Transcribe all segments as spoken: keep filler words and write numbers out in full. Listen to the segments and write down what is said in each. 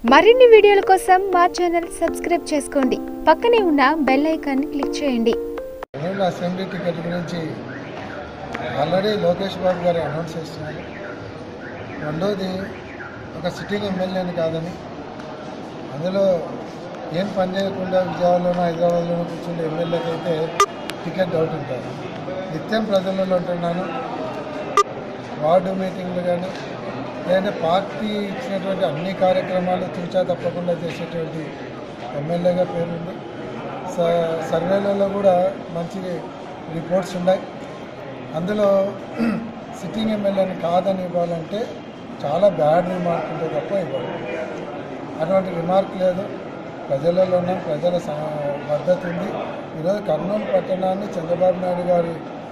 మరిన్ని వీడియోల కోసం మా ఛానల్ సబ్స్క్రైబ్ చేసుకోండి. పక్కనే ఉన్న బెల్ ఐకాన్ క్లిక్ చేయండి. అసెంబ్లీ టికెట్ గురించి ఆల్రెడీ లోకేష్ బాబు గారు అనౌన్స్ చేస్తున్నారు. రెండోది ఒక సిట్టింగ్ ఎమ్మెల్యేని కాదని, అందులో ఏం పని చేయకుండా విజయవాడలోనూ హైదరాబాద్లోనూ కూర్చుంటే ఎమ్మెల్యేకి అయితే టికెట్ డౌట్ ఉంటుంది. నిత్యం ప్రజలలో ఉంటున్నాను. వార్డు మీటింగ్లు కానీ లేదంటే పార్టీ ఇచ్చినటువంటి అన్ని కార్యక్రమాలు తూచా తప్పకుండా చేసేటువంటి ఎమ్మెల్యేగా పేరుంది. స సర్వేలలో కూడా మంచి రిపోర్ట్స్ ఉన్నాయి. అందులో సిట్టింగ్ ఎమ్మెల్యేని కాదని ఇవ్వాలంటే చాలా బ్యాడ్ రిమార్క్ ఉంటే తప్ప ఇవ్వాలి. అటువంటి రిమార్క్ లేదు. ప్రజలలో ఉన్నాం, ప్రజల మద్దతు ఉంది. ఈరోజు కర్నూలు పట్టణాన్ని చంద్రబాబు నాయుడు గారి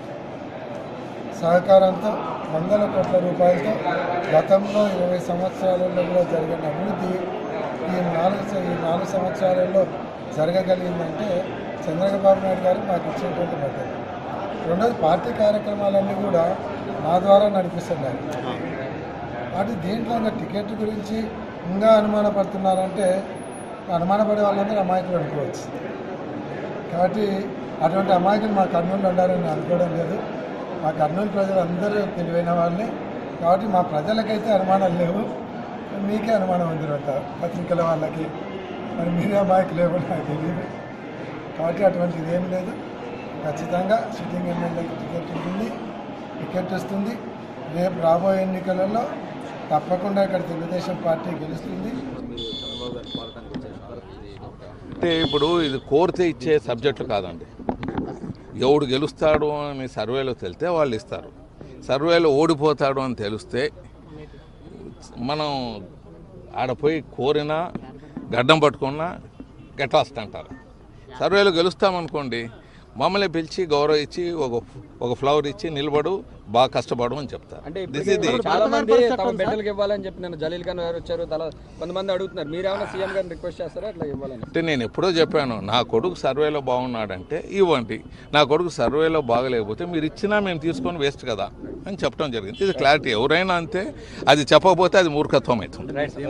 సహకారంతో వందల కోట్ల రూపాయలతో గతంలో ఇరవై సంవత్సరాలలో కూడా జరిగిన అభివృద్ధి ఈ నాలుగు ఈ నాలుగు సంవత్సరాలలో జరగగలిగిందంటే చంద్రబాబు నాయుడు గారు మాకు ఇచ్చినటువంటి మద్దతు. రెండోది పార్టీ కార్యక్రమాలన్నీ కూడా నా ద్వారా నడిపిస్తున్నారు. అది దీంట్లో ఇంకా టికెట్ గురించి ఇంకా అనుమానపడుతున్నారంటే అనుమానపడే వాళ్ళందరూ అమాయకులు అనుకోవచ్చు. కాబట్టి అటువంటి అమాయకులు మా కర్నూలు ఉండాలని నేను అనుకోవడం లేదు. మా కర్నూలు ప్రజలు అందరూ తెలివైన వాళ్ళే. కాబట్టి మా ప్రజలకైతే అనుమానాలు లేవు. మీకే అనుమానం ఉందిరంట పత్రికల వాళ్ళకి. మరి మీరే అమాయకులు లేవు నాకు తెలియదు. కాబట్టి అటువంటిది ఏం లేదు. ఖచ్చితంగా సిట్టింగ్ ఎమ్మెల్యేకి టికెట్ ఉంటుంది, టికెట్ వస్తుంది. రేపు రాబోయే ఎన్నికలలో తప్పకుండా ఇక్కడ తెలుగుదేశం పార్టీ గెలుస్తుంది. అంటే ఇప్పుడు ఇది కోరితే ఇచ్చే సబ్జెక్టు కాదండి. ఎవడు గెలుస్తాడు అని సర్వేలో తెలితే వాళ్ళు ఇస్తారు. సర్వేలో ఓడిపోతాడు అని తెలిస్తే మనం ఆడపోయి కోరినా గడ్డం పట్టుకున్నా గెటాస్ట్ అంటారు. సర్వేలో గెలుస్తామనుకోండి, మమ్మల్ని పిలిచి గౌరవం ఇచ్చి ఒక ఒక ఫ్లవర్ ఇచ్చి నిలబడు, బాగా కష్టపడు అని చెప్తారు. అంటే చాలా మంది తమ బిడ్డలకు ఇవ్వాలని చెప్పి నేను జలీల్ ఖాన్ గారు వచ్చారు, చాలా కొంతమంది అడుగుతున్నారు. మీరు ఏమైనా సీఎం గారిని రిక్వెస్ట్ చేస్తారా అట్లా ఇవ్వాలని? అంటే నేను ఎప్పుడో చెప్పాను, నా కొడుకు సర్వేలో బాగున్నాడంటే ఇవ్వండి, నా కొడుకు సర్వేలో బాగలేకపోతే మీరు ఇచ్చినా మేము తీసుకొని వేస్ట్ కదా అని చెప్పడం జరిగింది. ఇది క్లారిటీ. ఎవరైనా అంతే, అది చెప్పకపోతే అది మూర్ఖత్వం అవుతుంది.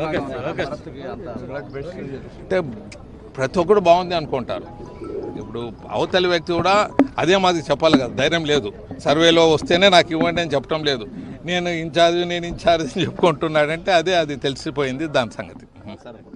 అంటే ప్రతి ఒక్కరు బాగుంది అనుకుంటారు. ఇప్పుడు అవతలి వ్యక్తి కూడా అదే మాది చెప్పాలి కదా, ధైర్యం లేదు. సర్వేలో వస్తేనే నాకు ఇవ్వండి అని చెప్పడం లేదు. నేను ఇన్ఛార్జ్ నేను ఇన్ఛార్జ్ అని చెప్పుకుంటున్నాడంటే అదే అది తెలిసిపోయింది దాని సంగతి.